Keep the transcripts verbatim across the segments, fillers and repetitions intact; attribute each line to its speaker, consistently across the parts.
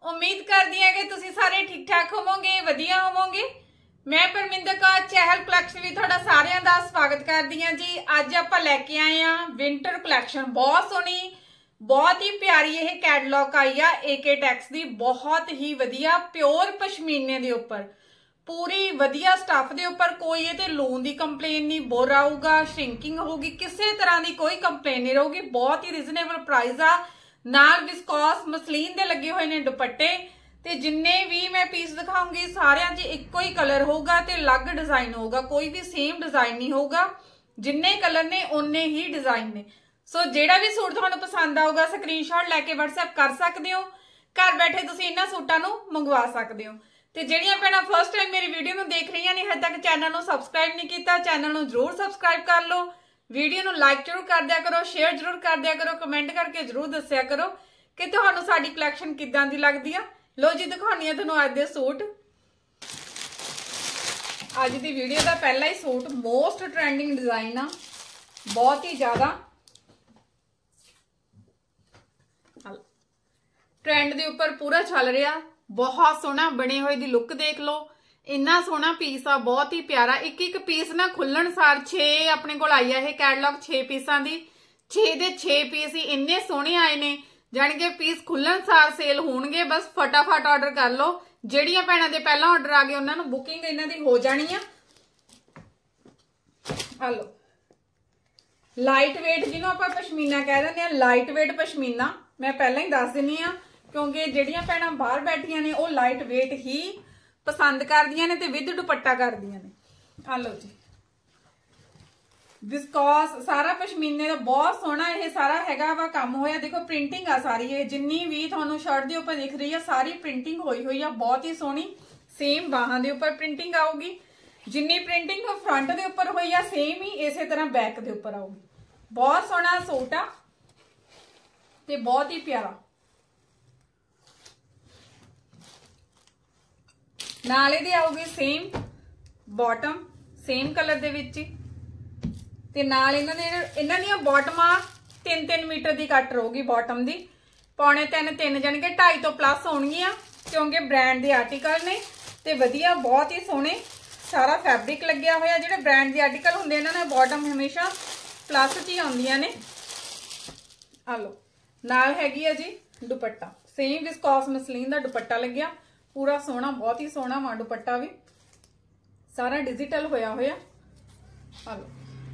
Speaker 1: उम्मीद करदी हां कि तुसीं सारे ठीक ठाक होवोगे, वधिया होवोगे। मैं परमिंदर कौर चहल कलैक्शन भी तुहाडा सारिआं दा स्वागत करदी हां जी। अज आपां लैके आए हां विंटर कलैक्शन, बहुत सोहनी, बहुत ही प्यारी यह कैटलॉग आई आ एके टैक्स दी। बहुत ही वधिया प्योर पशमीने दे उपर, पूरी वधिया स्टफ दे उपर, कोई ये लून की कंप्लेन नहीं, बोर आऊगा, श्रिंकिंग होगी, किसी तरह की कोई कंप्लेन नहीं रहूगी। बहुत ही रिजनेबल प्राइस आ, नाल विस्कॉस मसलीन दे लगे हुए ने दुपट्टे। ते जिन्ने भी मैं पीस दिखाऊंगी सारियां च इक्को ही कलर होगा ते अलग डिजाइन होगा, कोई भी सेम डिजाइन नहीं होगा। जिन्ने कलर ने उन्ने ही डिजाइन ने। सो जेड़ा भी सूट तुहानू पसंद आऊगा स्क्रीनशॉट लैके व्हाट्सएप कर सकते हो, घर बैठे तुसीं इन्हां सूटां नू मंगवा सकते हो। ते ਜਿਹੜੀਆਂ ਭੈਣਾਂ फर्स्ट टाइम मेरी वीडियो ਨੂੰ देख रही ने हजे तक चैनल ਨੂੰ सबसक्राइब नहीं किया, चैनल ਨੂੰ जरूर सबसक्राइब कर लो, वीडियो ਨੂੰ लाइक जरूर कर दिया करो, शेयर जरूर कर दिया करो, कमेंट करके जरूर दस्सिया करो कि तुहानू साडी कलैक्शन किदां दी लगदी आ। लो जी दिखाउणी आ तुहानू अज दे सूट। अज दी वीडियो का पहला ही सूट मोस्ट ट्रेंडिंग डिजाइन आ, बहुत ही ज्यादा ट्रेंड दे उपर पूरा चल रहा। बहुत सोहना बने हुए दी लुक देख लो, इन्ना सोहना पीस आ, बहुत ही प्यारा। एक एक पीस ना खुलण सार छे अपने कोल आई है कैटलॉग, छे पीसां दी, छे दे छे पीस ही इन्ने सोहने आए ने, जानी कि पीस खुलण सार सेल होणगे। बस फटाफट ऑर्डर कर लो। जिहड़ियां भैणां दे पहला ऑर्डर आ गए उन्हां नूं बुकिंग इन्हां दी हो जानी आ। आ लो लाइट वेट, जिन्हों आपां पशमीना कह दिंदे आ, लाइट वेट पशमीना मैं पहला ही दस दिंदी आ, क्योंकि जिहड़ियां भैणां बाहर बैठियां ने वो लाइट वेट ही पसंद करदियां ने ते विद दुपट्टा करदियां ने। आ लो जी विस्कॉस सारा पशमीने का बहुत सोहना ये सारा हैगा वा काम होया। देखो प्रिंटिंग आ सारी, ये जिन्नी भी तुहानू शर्ट दे उपर दिख रही है सारी प्रिंटिंग होई हुई है, बहुत ही सोहनी। सेम बाहां दे उपर प्रिंटिंग आऊगी, जिन्नी प्रिंटिंग फ्रंट दे उपर होई है सेम ही इसे तरह बैक दे उपर आऊगी। बहुत सोहना सूट आ ते बहुत ही प्यारा। नाल इहदी आऊगी सेम बॉटम, सेम कलर दे विच ते नाल इन्हां दे इन्हां दीयां बॉटमां तीन तीन मीटर दी कट रहूगी बॉटम दी, पौने तीन तीन जाने कि ढाई तो प्लस होणगियां, क्योंकि ब्रांड दे आर्टिकल ने ते वधिया बहुत ही सोहने सारा फैब्रिक लग्या होया। जिहड़े ब्रांड दे आर्टिकल हुंदे इन्हां दे बॉटम हमेशा प्लस च ही आउंदियां ने। आ लो नाल हैगी है जी दुपट्टा, सेम विस्कॉस मसलीन दा दुपट्टा लग्या, पूरा सोहना, बहुत ही सोहना वा दुपट्टा भी, सारा डिजिटल होया होया। आ लो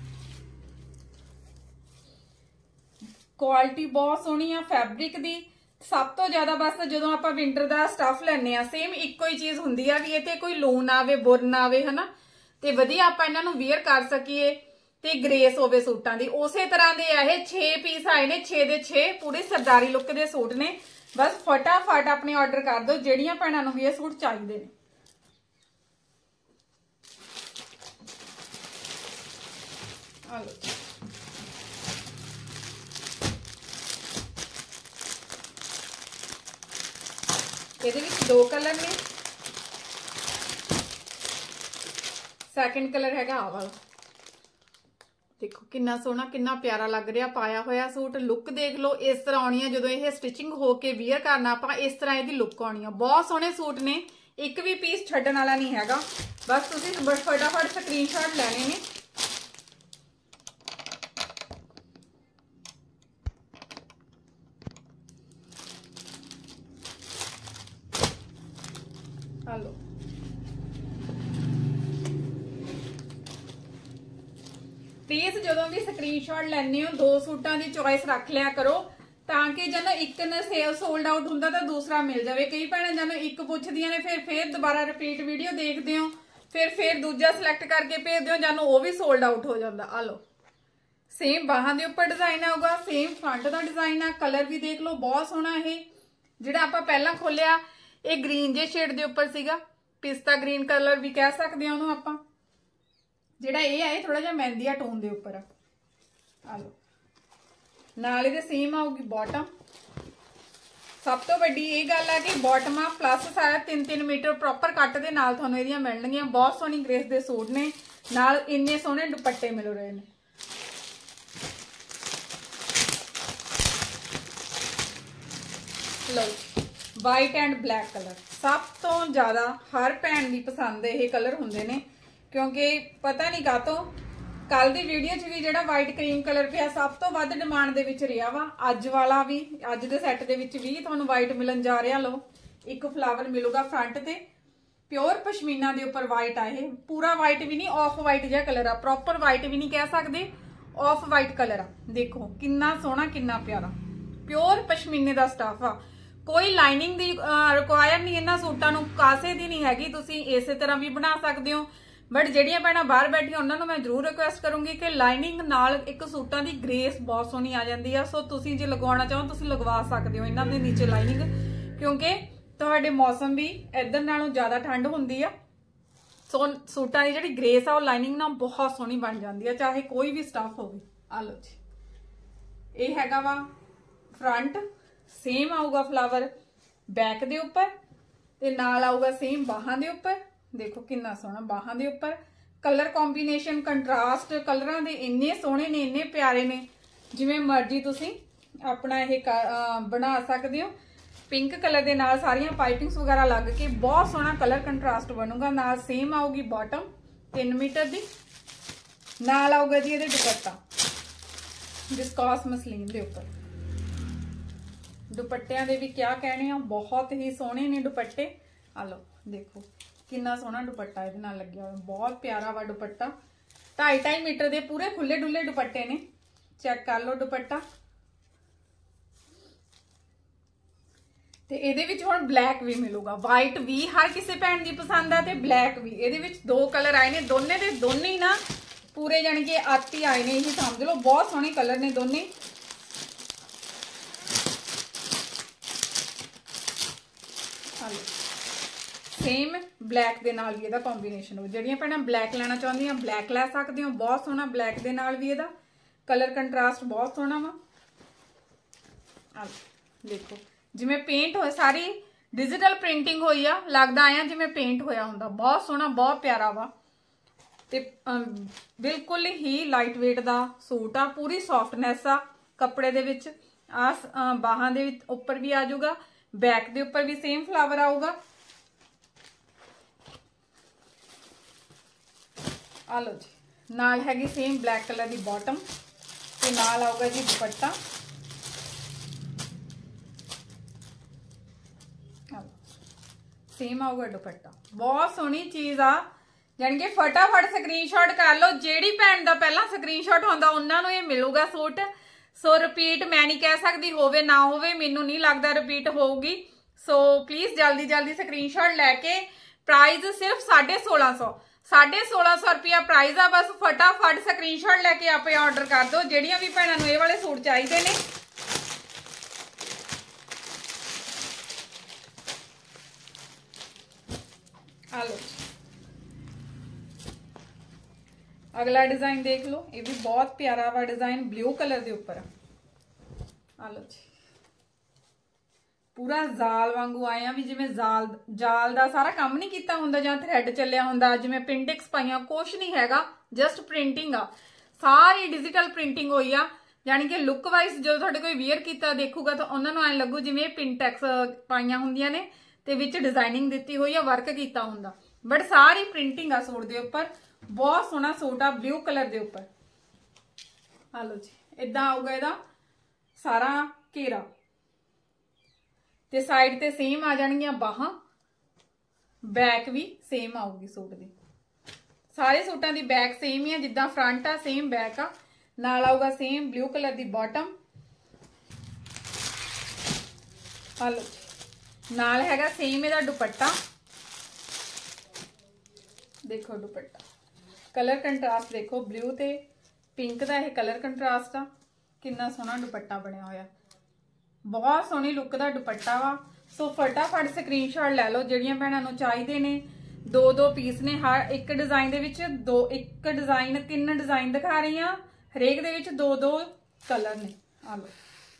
Speaker 1: क्वालिटी बहुत सोहनी आ फैब्रिक दी। सब तो ज्यादा बस जदों आपां विंटर दा स्टफ लैने आ सेम इक्को ही चीज हुंदी आ भी इत्थे कोई लून ना आवे, बुर ना आवे, है ना, ते वधिया आपां इन्हां नूं वेयर कर सकीए ते ग्रेस होवे सूटां दी। उसे तरह दे आ ये छे पीस आए ने, छे दे छे पूरे सरदारी लुक दे सूट ने। बस फटाफट अपने ऑर्डर कर दो जिहड़ियां भैणां नूं भी ये सूट चाहिए ने। आ लो ਇਹਦੇ ਵਿੱਚ दो कलर ने, सैकेंड कलर हैगा आ वाला। देखो कितना सोहना, कितना प्यारा लग रहा पाया होया सूट। लुक देख लो इस तरह आनी है जो ये स्टिचिंग होके वियर करना आप, इस तरह इसकी लुक आनी है। बहुत सोहने सूट ने, एक भी पीस छड्डण वाला नहीं हैगा। बस तुसीं फटाफट स्क्रीनशॉट लैने ने। हेलो प्लीज जो भी स्क्रीनशॉट लैने हो दो सूटां की चॉइस रख लिया करो, ताकि जब एक ने सेल सोल्ड आउट होंदा तो दूसरा मिल जाए। कई भैणां जब एक पुछदियां ने फिर फिर दोबारा रिपीट वीडियो देखते हो, फिर फिर दूजा सिलेक्ट करके भेजते हो, जब वो भी सोल्ड आउट हो जाता। आ लो सेम बाहां दे उपर डिजाइन आऊगा, सेम फ्रंट का डिजाइन आ। कलर भी देख लो बहुत सोहना। ये जिहड़ा आपां पहलां खोलिया ये ग्रीन जे शेड दे उपर सीगा, पिस्ता ग्रीन कलर भी कह सकते हैं उहनूं आपां। जिहड़ा ये है थोड़ा जिहा मेहंदिया टोन दे उपर आ लो। नाल इहदे सेम आऊगी बॉटम। सब तो वड्डी ये गल है कि बॉटमां प्लस सारा तीन तीन मीटर प्रॉपर कट दे नाल तुहानूं इहदियां मिलणगीਆਂ। बहुत सोहनी ग्रेस दे सूट ने, नाल इन्ने सोहने दुपट्टे मिल रहे हैं। लो वाइट एंड ब्लैक कलर सब तो ज़्यादा हर भैन की पसंद ये कलर होंगे ने, क्योंकि पता नहीं कातों कल की वीडियो च भी जो वाइट क्रीम कलर पिया सब तो वध डिमांड दे विच रहा वा। अज वाला भी अज दे सैट दे विच भी तुहानूं वाइट मिलन जा रहा। लो एक फ्लावर मिलूगा फ्रंट ते प्योर पशमीना के उपर वाइट आ, ये पूरा वाइट भी नहीं ऑफ वाइट जिहा कलर आ, प्रॉपर वाइट भी नहीं कह सकते, ऑफ वाइट कलर आ। देखो कितना सोहना कितना प्यारा प्योर पशमीने का स्टफ आ। कोई लाइनिंग की रिक्वायर नहीं, इन्हां सूटां नूं कासे दी नहीं हैगी, तुसीं इसे तरह भी बना सकते हो। बट जिहड़ियां भैणां बाहर बैठियां उन्हां नूं मैं जरूर रिक्वेस्ट करूंगी कि लाइनिंग नाल एक सूटां दी ग्रेस बहुत सोहनी आ जाती है। सो तुसीं जे लगवाउणा चाहो तुसीं लगवा सकते हो इन्हां दे नीचे लाइनिंग, क्योंकि तुहाडे मौसम भी इधर नालों ज़्यादा ठंड हुंदी आ। सो सूटां दी जिहड़ी ग्रेस आ लाइनिंग नाल बहुत सोहनी बन जाती है, चाहे कोई भी स्टफ होवे। आ लो जी ये हैगा वा फ्रंट, सेम आऊगा फ्लावर बैक दे उपर ते नाल आऊगा सेम बाहां दे उपर। देखो कितना सोहना बाहां दे उपर कलर कॉम्बीनेशन कंट्रास्ट कलरां दे इन्ने सोहने ने इन्ने प्यारे ने, जिवें मर्जी तुसीं अपना ये बना सकते हो। पिंक कलर दे नाल सारियां पाइपिंग्स वगैरह लग के बहुत सोहना कलर कंट्रास्ट बनूगा। नाल सेम आऊगी बॉटम तीन मीटर दी, नाल आऊगा जी इहदे दुपट्टा विस्कोस मसलीन दे उपर। दुपट्टियां दे भी क्या कहने आ, बहुत ही सोहने ने दुपट्टे। आ लो देखो कितना सोहना दुपट्टा इहदे नाल लग्या होया, बहुत प्यारा वा दुपट्टा। ढाई ढाई मीटर दे पूरे खुले डुले दुपट्टे ने, चेक कर लो दुपट्टा। ते इहदे विच हुण ब्लैक भी मिलूगा, वाइट भी हर किसी भैन की पसंद है ते ब्लैक भी। इहदे विच दो कलर आए ने, दोने दे दोने ही ना पूरे जानी कि आती आए ने, यही समझ लो। बहुत सोहने कलर ने दोने। सेम ब्लैक दे नाल भी इहदा कॉम्बीनेशन हो, जिहड़ियां भैणां ब्लैक लेना चाहुंदियां ब्लैक लै सकदे हो। बहुत सोहना ब्लैक दे नाल भी इहदा कलर कंट्रास्ट बहुत सोहना वा। आ देखो जिवें पेंट हो, सारी डिजिटल प्रिंटिंग होई आ, लगदा आया जिवें पेंट होया हुंदा। बहुत सोहना बहुत प्यारा वा ते बिल्कुल ही लाइट वेट दा सूट आ, पूरी सॉफ्टनेस आ कपड़े दे विच। आ बाहां दे उपर भी आ जाऊगा, बैक दे उपर भी सेम फ्लावर आऊगा। आ लो जी नाल हैगी सेम ब्लैक कलर की बॉटम ते नाल आऊगा जी दुपट्टा। सेम आऊगा दुपट्टा, बहुत सोहनी चीज आ। यानी कि फटाफट स्क्रीनशॉट कर लो, जेड़ी भैन दा पहला स्क्रीनशॉट होंदा उन्हां नूं ये मिलूगा सूट। सो रिपीट मैं नहीं कह सकती होवे ना होवे, मैनूं नहीं लगदा रिपीट होगी। सो प्लीज जल्दी जल्दी स्क्रीनशॉट लैके, प्राइस सिर्फ साढ़े सोलह सौ साढ़े सोलह सौ रुपया प्राइस आ। बस फटाफट स्क्रीनशॉट लैके आप ऑर्डर कर दो जिहड़ियां भी भैणां नूं ये वाले सूट चाहिए ने। आ लो अगला डिजाइन देख लो, ये भी बहुत प्यारा वा डिजाइन ब्लू कलर के उपर। आ लो जी पूरा जाल वांगू आया भी, जिवें जाल जाल दा सारा काम नहीं किया हुंदा जां थ्रैड चलिया हुंदा, जिवें प्रिंटिंग्स पाइयां कुछ नहीं हैगा, जस्ट प्रिंटिंग आ। सारी डिजिटल प्रिंटिंग होई आ, यानी कि लुक वाइज जो तुहाडे कोई वेयर कीता देखूगा तो उन्हां नूं ऐ लगू जिवें पिनटैक्स पाइयां हुंदियां ने ते विच डिजाइनिंग दित्ती होई आ, वर्क कीता हुंदा। बट सारी प्रिंटिंग आ सूट दे उपर, बहुत सोहना सूट आ ब्लू कलर दे उपर। आ लो जी इदां आऊगा इहदा सारा घेरा ते साइड ते सेम आ जाणगियां बाहां, बैक भी सेम आऊगी सूट दी। सारे सूटां दी बैक सेम ही है, जिद्दां फ्रंट आ सेम बैक आ। नाल आऊगा सेम ब्लू कलर दी बॉटम। लो नाल हैगा सेम इहदा दुपट्टा। देखो दुपट्टा कलर कंट्रास्ट देखो, ब्लू ते पिंक दा यह कलर कंट्रास्ट आ, कितना सोहना दुपट्टा बनया होया, बहुत सोहनी लुक दा दुपट्टा वा। सो फटाफट स्क्रीनशॉट लै लो जिहड़ियां भैणां नूं चाहीदे ने। दो दो पीस ने हर एक डिजाइन दे विच, दो एक डिजाइन तीन डिजाइन दिखा रही हां, हरेक दे विच दो दो कलर ने। आ लो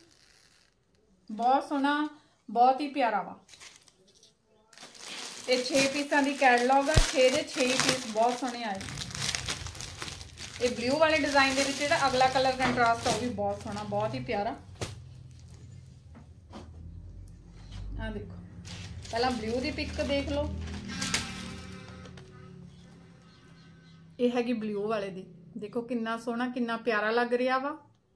Speaker 1: बहुत सोहना बहुत ही प्यारा वा। ये छे पीसां दी कैटलॉग है, छे दे छे पीस बहुत सोहने आए। ये ब्लू वाले डिजाइन दे विच जिहड़ा अगला कलर कंट्रास्ट है वो भी बहुत सोहना बहुत ही प्यारा। ਆ ਦੇਖੋ पहला ब्लू की पिक देख लो, ये हैगी ब्लू वाले दी, देखो कितना सोहना कितना प्यारा लग रहा वा।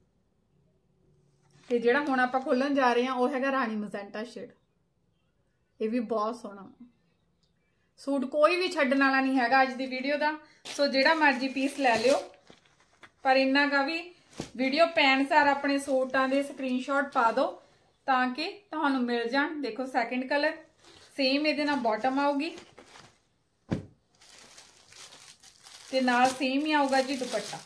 Speaker 1: ते जिहड़ा हुण आपां खोलन जा रहे हैं वो हैगा रानी मजेंटा शेड, ये भी बहुत सोहना सूट, कोई भी छड्डण वाला नहीं हैगा अज दी वीडियो दा। सो जिहड़ा मर्जी पीस लै लिओ, पर इन्ना का भी वीडियो पैन सार अपने सूटां दे स्क्रीनशॉट पा दो ताकि तुहानूं मिल जाण। देखो सैकेंड कलर सेम ये बॉटम आऊगी ते नाल सेम ही आऊगा जी दुपट्टा।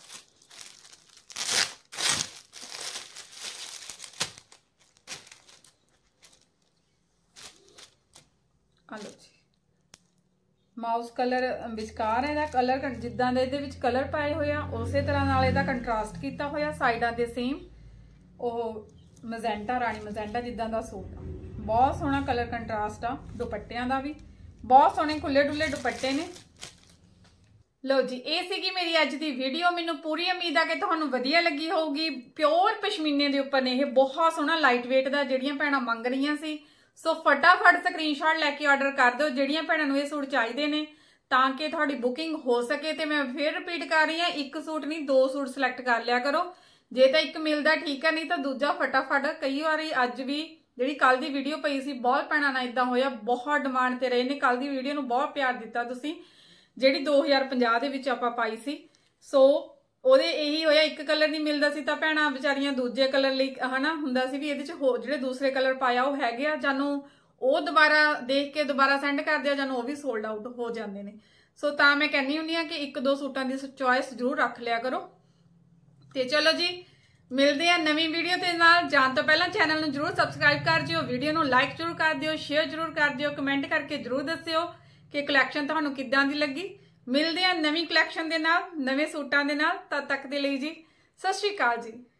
Speaker 1: आ लो जी माउस कलर विचकार है, कलर जिद्दां दे इहदे विच कलर पाए होए आ उसे तरह नाल इहदा कंट्रास्ट कीता होया। साइडां दे सेम ओह मजेंटा रानी मजेंटा जिद्दां दा सूट आ, बहुत सोहना कलर कंट्रास्ट आ। दुपट्टियां दा भी बहुत सोहने खुले डुले दुपट्टे ने। लो जी ये सीगी मेरी अज दी वीडियो, मैनूं पूरी उम्मीद आ कि तुहानूं वधिया लगी होगी। प्योर पशमीने दे उपर ने, बहुत सोहना लाइट वेट दा जिहड़ियां भैणां मंग रहीआं सी। सो फटाफट स्क्रीनशॉट लैके ऑर्डर कर दो जिहड़ियां भैणां नूं ये सूट चाहीदे ने तां कि तुहाडी बुकिंग हो सके। ते मैं फिर रिपीट कर रही हां, एक सूट नहीं दो सूट सिलेक्ट कर लिया करो, जे तां एक मिलदा ठीक है, नहीं तो दूजा फटाफट। कई वारी अज भी जिहड़ी कल दी वीडियो पई सी बहुत भैणां नाल इदां होया, बहुत डिमांड ते रहे ने, कल दी वीडियो नूं बहुत प्यार दिता तुसीं जिहड़ी दो हज़ार पचास दे विच आपां पाई सी। सो ਉਹਦੇ ਇਹੀ ਹੋਇਆ ਇੱਕ ਕਲਰ ਨਹੀਂ ਮਿਲਦਾ ਸੀ ਤਾਂ ਭੈਣਾਂ ਵਿਚਾਰੀਆਂ ਦੂਜੇ ਕਲਰ ਲਈ ਹਨਾ ਹੁੰਦਾ ਸੀ ਵੀ ਇਹਦੇ ਚ ਜਿਹੜੇ ਦੂਸਰੇ ਕਲਰ ਪਾਇਆ ਉਹ ਹੈਗੇ ਆ, ਜਾਨੂੰ ਉਹ ਦੁਬਾਰਾ ਦੇਖ ਕੇ ਦੁਬਾਰਾ ਸੈਂਡ ਕਰਦੇ ਆ, ਜਾਨੂੰ ਉਹ ਵੀ ਸੋਲਡ ਆਊਟ ਹੋ ਜਾਂਦੇ ਨੇ। ਸੋ ਤਾਂ ਮੈਂ ਕਹਿੰਦੀ ਹੁੰਦੀ ਆ ਕਿ ਇੱਕ ਦੋ ਸੂਟਾਂ ਦੀ ਚੁਆਇਸ ਜ਼ਰੂਰ ਰੱਖ ਲਿਆ ਕਰੋ। ਤੇ ਚਲੋ ਜੀ ਮਿਲਦੇ ਆ ਨਵੀਂ ਵੀਡੀਓ ਦੇ ਨਾਲ। ਜਾਣ ਤੋਂ ਪਹਿਲਾਂ ਚੈਨਲ ਨੂੰ ਜ਼ਰੂਰ ਸਬਸਕ੍ਰਾਈਬ ਕਰ ਦਿਓ, ਵੀਡੀਓ ਨੂੰ ਲਾਈਕ ਜ਼ਰੂਰ ਕਰ ਦਿਓ, ਸ਼ੇਅਰ ਜ਼ਰੂਰ ਕਰ ਦਿਓ, ਕਮੈਂਟ ਕਰਕੇ ਜ਼ਰੂਰ ਦੱਸਿਓ ਕਿ ਕਲੈਕਸ਼ਨ ਤੁਹਾਨੂੰ ਕਿੱਦਾਂ ਦੀ ਲੱਗੀ। ਮਿਲਦੇ ਆ ਨਵੀਂ ਕਲੈਕਸ਼ਨ ਦੇ ਨਾਲ, ਨਵੇਂ ਸੂਟਾਂ ਦੇ ਨਾਲ। ਤਦ ਤੱਕ ਦੇ ਲਈ ਜੀ ਸਤਿ ਸ਼੍ਰੀ ਅਕਾਲ ਜੀ।